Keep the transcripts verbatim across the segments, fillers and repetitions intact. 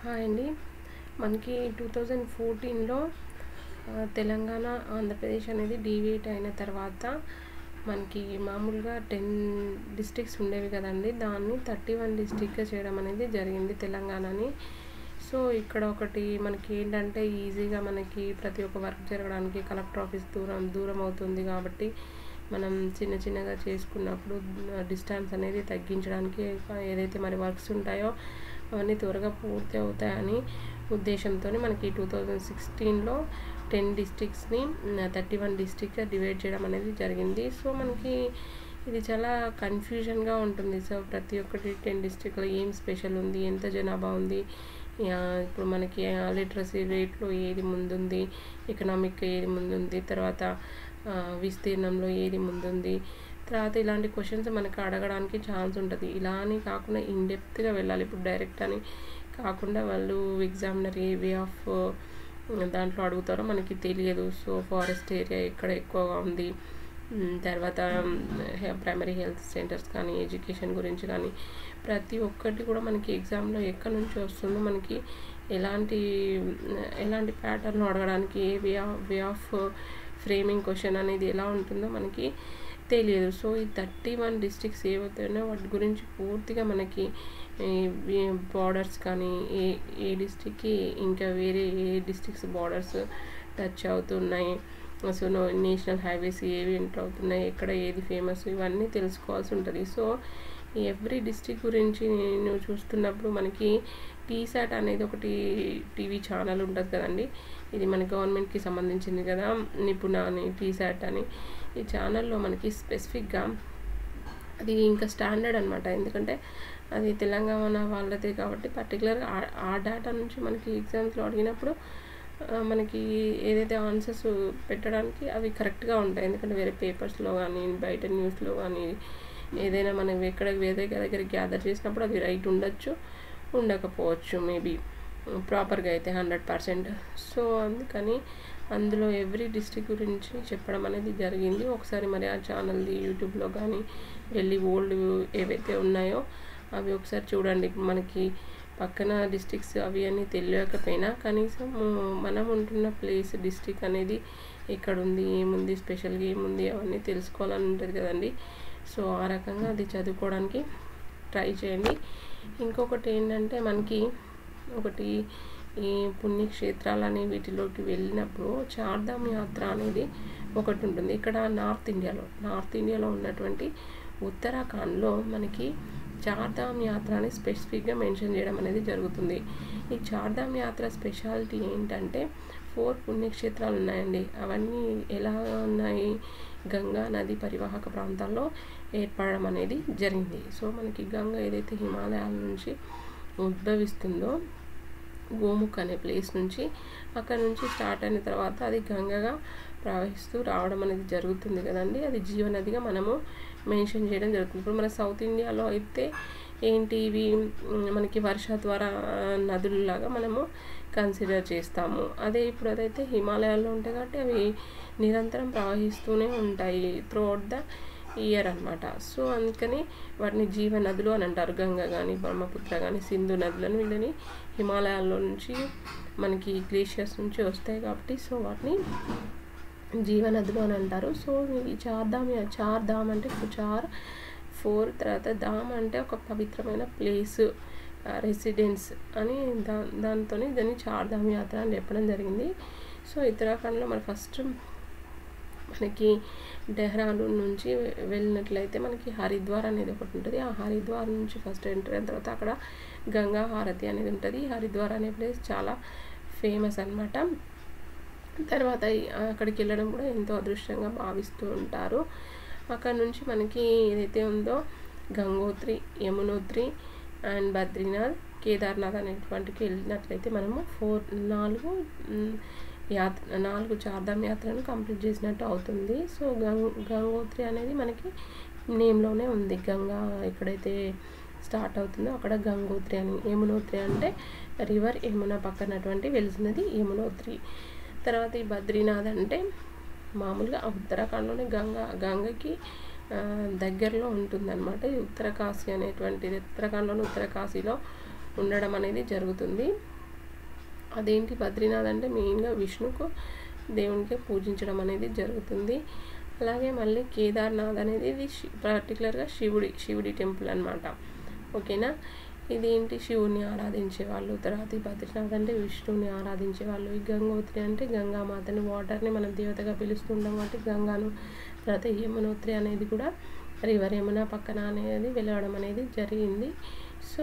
Hi అండి. మనకి two thousand ఫోర్టీన్లో తెలంగాణ ఆంధ్రప్రదేశ్ అనేది డివియేట్ అయిన తర్వాత మనకి మామూలుగా టెన్ డిస్ట్రిక్ట్స్ ఉండేవి కదండి. దాన్ని థర్టీ వన్ డిస్ట్రిక్ట్గా చేయడం అనేది జరిగింది తెలంగాణని. సో ఇక్కడ ఒకటి మనకి ఏంటంటే ఈజీగా మనకి ప్రతి ఒక్క వర్క్ జరగడానికి కలెక్టర్ ఆఫీస్ దూరం దూరం అవుతుంది కాబట్టి మనం చిన్న చిన్నగా చేసుకున్నప్పుడు డిస్టెన్స్ అనేది తగ్గించడానికి ఏదైతే మరి వర్క్స్ ఉంటాయో అవన్నీ త్వరగా పూర్తి అవుతాయని ఉద్దేశంతో మనకి టూ థౌజండ్ సిక్స్టీన్లో టెన్ డిస్ట్రిక్ట్స్ని థర్టీ వన్ డిస్ట్రిక్ట్గా డివైడ్ చేయడం అనేది జరిగింది. సో మనకి ఇది చాలా కన్ఫ్యూజన్గా ఉంటుంది. సో ప్రతి ఒక్కటి టెన్ డిస్ట్రిక్ట్లో ఏం స్పెషల్ ఉంది, ఎంత జనాభా ఉంది, ఇప్పుడు మనకి లిటరసీ రేట్లో ఏది ముందుంది, ఎకనామిక్ ఏది ముందుంది, తర్వాత విస్తీర్ణంలో ఏది ముందుంది, తర్వాత ఇలాంటి క్వశ్చన్స్ మనకు అడగడానికి ఛాన్స్ ఉంటుంది. ఇలా అని కాకుండా ఇన్డెప్త్గా వెళ్ళాలి. ఇప్పుడు డైరెక్ట్ అని కాకుండా వాళ్ళు ఎగ్జామినర్ ఏ వే ఆఫ్ దాంట్లో అడుగుతారో మనకి తెలియదు. సో ఫారెస్ట్ ఏరియా ఎక్కడ ఎక్కువగా ఉంది, తర్వాత ప్రైమరీ హెల్త్ సెంటర్స్ కానీ ఎడ్యుకేషన్ గురించి కానీ ప్రతి ఒక్కటి కూడా మనకి ఎగ్జామ్లో ఎక్కడి నుంచి వస్తుందో మనకి ఎలాంటి ఎలాంటి ప్యాటర్న్ అడగడానికి a way of way of framing question అనేది ఎలా ఉంటుందో మనకి తెలియదు. సో ఈ థర్టీ వన్ డిస్ట్రిక్ట్స్ ఏవైతున్నాయో వాటి గురించి పూర్తిగా మనకి బార్డర్స్ కానీ ఏ ఏ డిస్ట్రిక్ట్కి ఇంకా వేరే ఏ డిస్ట్రిక్ట్స్ బార్డర్స్ టచ్ అవుతున్నాయి, సో నేషనల్ హైవేస్ ఏవి ఎంటర్ అవుతున్నాయి, ఎక్కడ ఏది ఫేమస్, ఇవన్నీ తెలుసుకోవాల్సి ఉంటుంది. సో ఎవ్రీ డిస్ట్రిక్ట్ గురించి నేను చూస్తున్నప్పుడు మనకి టీసాట్ అనేది ఒకటి టీవీ ఛానల్ ఉంటుంది కదండి. ఇది మన గవర్నమెంట్కి సంబంధించింది కదా, నిపుణ అని టీసాట్ అని. ఈ ఛానల్లో మనకి స్పెసిఫిక్గా అది ఇంకా స్టాండర్డ్ అనమాట. ఎందుకంటే అది తెలంగాణ వాళ్ళదే కాబట్టి పర్టికులర్గా ఆ డేటా నుంచి మనకి ఎగ్జామ్స్లో అడిగినప్పుడు మనకి ఏదైతే ఆన్సర్స్ పెట్టడానికి అవి కరెక్ట్గా ఉంటాయి. ఎందుకంటే వేరే పేపర్స్లో కానీ బయట న్యూస్లో కానీ ఏదైనా మనం ఎక్కడ వేరే దగ్గర గ్యాదర్ చేసినప్పుడు అది రైట్ ఉండొచ్చు, ఉండకపోవచ్చు, మేబీ ప్రాపర్గా అయితే హండ్రెడ్ పర్సెంట్. సో అందుకని అందులో ఎవ్రీ డిస్ట్రిక్ట్ గురించి చెప్పడం అనేది జరిగింది. ఒకసారి మరి ఆ ఛానల్ది యూట్యూబ్లో కానీ వెళ్ళి ఓల్డ్ ఏవైతే ఉన్నాయో అవి ఒకసారి చూడండి. మనకి పక్కన డిస్ట్రిక్ట్స్ అవి అన్నీ తెలియకపోయినా కనీసం మనం ఉంటున్న ప్లేస్ డిస్ట్రిక్ట్ అనేది ఎక్కడుంది, ఏముంది, స్పెషల్గా ఏముంది అవన్నీ తెలుసుకోవాలని ఉంటుంది కదండి. సో ఆ రకంగా అది చదువుకోవడానికి ట్రై చేయండి. ఇంకొకటి ఏంటంటే మనకి ఒకటి ఈ పుణ్యక్షేత్రాలని వీటిలోకి వెళ్ళినప్పుడు చార్ధామ్ యాత్ర అనేది ఒకటి ఉంటుంది. ఇక్కడ నార్త్ ఇండియాలో నార్త్ ఇండియాలో ఉన్నటువంటి ఉత్తరాఖండ్లో మనకి చార్ధామ్ యాత్ర అని స్పెసిఫిక్గా మెన్షన్ చేయడం అనేది జరుగుతుంది. ఈ చార్ధామ్ యాత్ర స్పెషాలిటీ ఏంటంటే ఫోర్ పుణ్యక్షేత్రాలు ఉన్నాయండి. అవన్నీ ఎలా ఉన్నాయి, గంగా నది పరివాహక ప్రాంతాల్లో ఏర్పడడం అనేది జరిగింది. సో మనకి గంగ ఏదైతే హిమాలయాల నుంచి ఉద్భవిస్తుందో గోముఖ్ అనే ప్లేస్ నుంచి, అక్కడ నుంచి స్టార్ట్ అయిన తర్వాత అది గంగగా ప్రవహిస్తూ రావడం అనేది జరుగుతుంది కదండి. అది జీవనదిగా మనము మెన్షన్ చేయడం జరుగుతుంది. ఇప్పుడు మన సౌత్ ఇండియాలో అయితే ఏంటి ఇవి మనకి వర్ష ద్వారా నదులలాగా మనము కన్సిడర్ చేస్తాము. అదే ఇప్పుడు అదైతే హిమాలయాల్లో ఉంటాయి కాబట్టి అవి నిరంతరం ప్రవహిస్తూనే ఉంటాయి త్రూఅవుట్ ద ఇయర్ అనమాట. సో అందుకని వాటిని జీవ నదులు అని అంటారు. గంగ కానీ బ్రహ్మపుత్ర కానీ సింధు నదులను వీళ్ళని హిమాలయాల్లో నుంచి మనకి గ్లేషియర్స్ నుంచి వస్తాయి కాబట్టి సో వాటిని జీవనదులు అని అంటారు. సో ఈ చార్ధామ్ చార్ధామ్ అంటే చార్ ఫోర్, తర్వాత ధామ్ అంటే ఒక పవిత్రమైన ప్లేస్, రెసిడెన్స్ అని దా దాంతో దాన్ని చార్ధామ్ యాత్ర అని చెప్పడం జరిగింది. సో ఉత్తరాఖండ్లో మన ఫస్ట్ మనకి డెహ్రాడూన్ నుంచి వెళ్ళినట్లయితే మనకి హరిద్వార్ అనేది ఒకటి ఉంటుంది. ఆ హరిద్వార్ నుంచి ఫస్ట్ ఎంటర్ అయిన తర్వాత అక్కడ గంగా హారతి అనేది ఉంటుంది. హరిద్వార్ అనే ప్లేస్ చాలా ఫేమస్ అనమాట. తర్వాత అక్కడికి వెళ్ళడం కూడా ఎంతో అదృష్టంగా భావిస్తూ ఉంటారు. అక్కడ నుంచి మనకి ఏదైతే ఉందో గంగోత్రి, యమునోత్రి అండ్ బద్రీనాథ్, కేదార్నాథ్ అనేటువంటికి వెళ్ళినట్లయితే మనము ఫోర్ నాలుగు యాత్ర నాలుగు చార్ధామ్ యాత్రను కంప్లీట్ చేసినట్టు అవుతుంది. సో గంగ గంగోత్రి అనేది మనకి నేమ్లోనే ఉంది. గంగా ఎక్కడైతే స్టార్ట్ అవుతుందో అక్కడ గంగోత్రి అని. యమునోత్రి అంటే రివర్ యమున పక్కనటువంటి వెలిసినది యమునోత్రి. తర్వాత ఈ బద్రీనాథ్ అంటే మామూలుగా ఉత్తరాఖండ్లోనే గంగా గంగకి దగ్గరలో ఉంటుందన్నమాట. ఈ ఉత్తరకాశీ అనేటువంటిది ఉత్తరాఖండ్లోని ఉత్తరకాశీలో ఉండడం అనేది జరుగుతుంది. అదేంటి బద్రీనాథ్ అంటే మెయిన్గా విష్ణుకు దేవునికి పూజించడం అనేది జరుగుతుంది. అలాగే మళ్ళీ కేదార్నాథ్ అనేది ఇది పర్టికులర్గా శివుడి శివుడి టెంపుల్ అనమాట. ఓకేనా. ఇదేంటి శివుని ఆరాధించే వాళ్ళు, తర్వాత ఈ బద్రీనాథ్ అంటే విష్ణువుని ఆరాధించే వాళ్ళు, ఈ గంగోత్రి అంటే గంగామాతని వాటర్ని మనం దేవతగా పిలుస్తుంటాం కాబట్టి గంగాను, తర్వాత యమునోత్రి అనేది కూడా రివర్ యమున పక్కన అనేది వెళ్ళడం అనేది జరిగింది. సో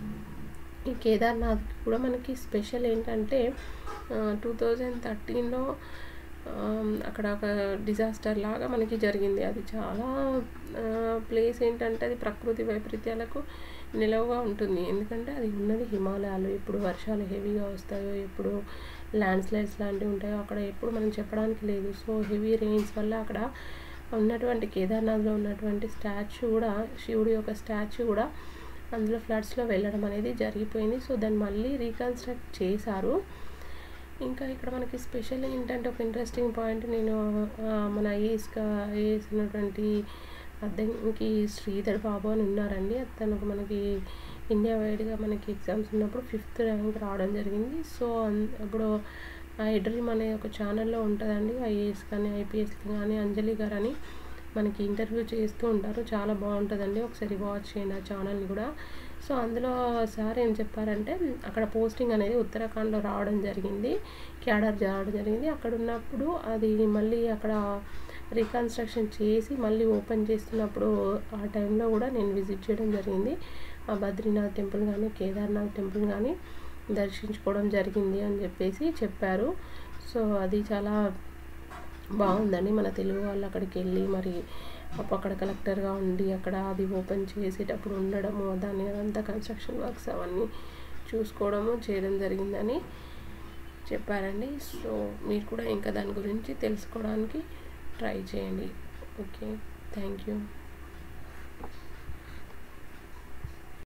ఈ కేదార్నాథ్ కూడా మనకి స్పెషల్ ఏంటంటే టూ థౌజండ్ థర్టీన్లో అక్కడ ఒక డిజాస్టర్ లాగా మనకి జరిగింది. అది చాలా ప్లేస్ ఏంటంటే అది ప్రకృతి వైపరీత్యాలకు నిలవుగా ఉంటుంది. ఎందుకంటే అది ఉన్నది హిమాలయాలు, ఎప్పుడు వర్షాలు హెవీగా వస్తాయో, ఎప్పుడు ల్యాండ్ స్లైడ్స్ లాంటివి ఉంటాయో అక్కడ ఎప్పుడు మనం చెప్పడానికి లేదు. సో హెవీ రెయిన్స్ వల్ల అక్కడ ఉన్నటువంటి కేదార్నాథ్లో ఉన్నటువంటి స్టాచ్యూ కూడా, శివుడి యొక్క స్టాచ్యూ కూడా అందులో ఫ్లడ్స్లో వెళ్ళడం అనేది జరిగిపోయింది. సో దాన్ని మళ్ళీ రీకన్స్ట్రక్ట్ చేశారు. ఇంకా ఇక్కడ మనకి స్పెషల్ ఏంటంటే ఒక ఇంట్రెస్టింగ్ పాయింట్, నేను మన ఐఏఎస్గా ఐఏఎస్ ఉన్నటువంటి అద్దెకి శ్రీధర్ బాబు అని ఉన్నారండి. తను మనకి ఇండియా వైడ్గా మనకి ఎగ్జామ్స్ ఉన్నప్పుడు ఫిఫ్త్ ర్యాంక్ రావడం జరిగింది. సో అప్పుడు ఎడ్రీమ్ అనే ఒక ఛానల్లో ఉంటుందండి, ఐఏఎస్ కానీ ఐపీఎస్ కానీ అంజలి గారు అని మనకి ఇంటర్వ్యూ చేస్తూ ఉంటారు. చాలా బాగుంటుందండి, ఒకసారి వాచ్ చేయండి ఆ ఛానల్ని కూడా. సో అందులో సార్ ఏం చెప్పారంటే అక్కడ పోస్టింగ్ అనేది ఉత్తరాఖండ్లో రావడం జరిగింది, క్యాడర్ రావడం జరిగింది. అక్కడ ఉన్నప్పుడు అది మళ్ళీ అక్కడ రీకన్స్ట్రక్షన్ చేసి మళ్ళీ ఓపెన్ చేస్తున్నప్పుడు ఆ టైంలో కూడా నేను విజిట్ చేయడం జరిగింది. ఆ బద్రీనాథ్ టెంపుల్ కానీ కేదార్నాథ్ టెంపుల్ కానీ దర్శించుకోవడం జరిగింది అని చెప్పేసి చెప్పారు. సో అది చాలా బాగుందండి. మన తెలుగు వాళ్ళు అక్కడికి వెళ్ళి మరి అక్కడ కలెక్టర్గా ఉండి అక్కడ అది ఓపెన్ చేసేటప్పుడు ఉండడము, దాన్ని అదంతా కన్స్ట్రక్షన్ వర్క్స్ అవన్నీ చూసుకోవడము చేయడం జరిగిందని చెప్పారండి. సో మీరు కూడా ఇంకా దాని గురించి తెలుసుకోవడానికి ట్రై చేయండి. Okay, thank you.